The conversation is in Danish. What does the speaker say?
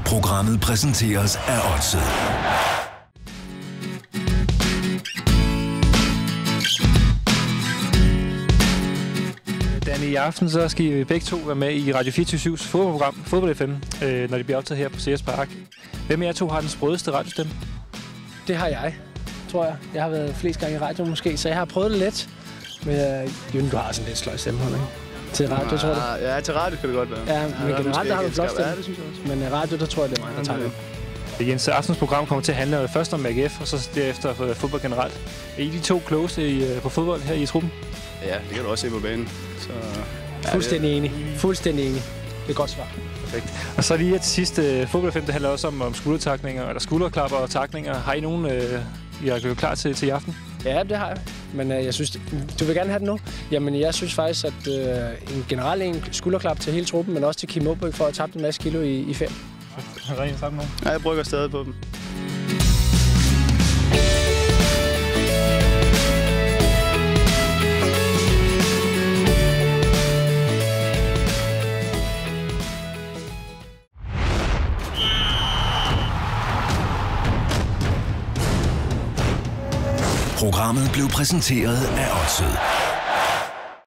Programmet præsenteres af Odset. I aften så skal I begge to være med i Radio 24/7's fodboldprogram, Fodbold FM, når de bliver optaget her på CS Park. Hvem af jer to har den sprødeste radiostemme? Det har jeg, tror jeg. Jeg har været flest gange i radio måske, så jeg har prøvet det lidt. Men Jørgen, du har sådan lidt sløj stemme, ikke? Til radio, tror du? Ja, til radio kan det godt være. Ja, men generelt har du flot stemme. Ja, det synes jeg også. Men radio, der tror jeg, det er mig, der tager det. Jens, aftens program kommer til at handle først om AGF, og så derefter fodbold generelt. Er I de to klogeste på fodbold her i truppen? Ja, det kan du også se på banen. Så, Fuldstændig enig. Fuldstændig enig. Det er et godt svar. Perfekt. Og så lige til sidst, Fodbold FM, det handler også om skuldertakninger, eller skulderklapper og takninger. Har I nogen, I er klar til i aften? Ja, det har jeg. Men jeg synes, du vil gerne have det nu? Jamen, jeg synes faktisk, at en generelt skulderklap til hele truppen, men også til Kim Aabøk for at tabe en masse kilo i 5. Har I sammen nogen? Ja, jeg brygger stadig på dem. Programmet blev præsenteret af Odset.